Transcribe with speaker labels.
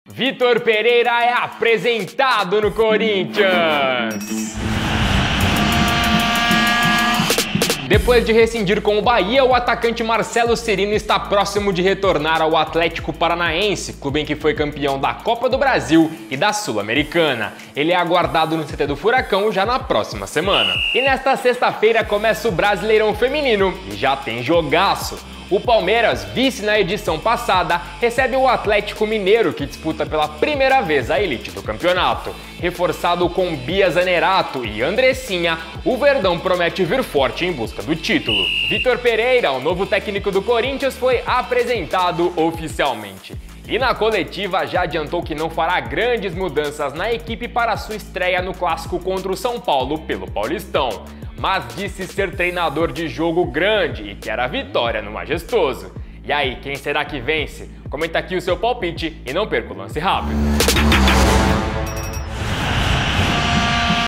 Speaker 1: Vitor Pereira é apresentado no Corinthians. Depois de rescindir com o Bahia, o atacante Marcelo Cirino está próximo de retornar ao Atlético Paranaense, clube em que foi campeão da Copa do Brasil e da Sul-Americana. Ele é aguardado no CT do Furacão já na próxima semana. E nesta sexta-feira começa o Brasileirão Feminino e já tem jogaço. O Palmeiras, vice na edição passada, recebe o Atlético Mineiro, que disputa pela primeira vez a elite do campeonato. Reforçado com Bia Zanerato e Andressinha, o Verdão promete vir forte em busca do título. Vitor Pereira, o novo técnico do Corinthians, foi apresentado oficialmente. E na coletiva já adiantou que não fará grandes mudanças na equipe para sua estreia no clássico contra o São Paulo pelo Paulistão. Mas disse ser treinador de jogo grande e quer a vitória no Majestoso. E aí, quem será que vence? Comenta aqui o seu palpite e não perca o lance rápido.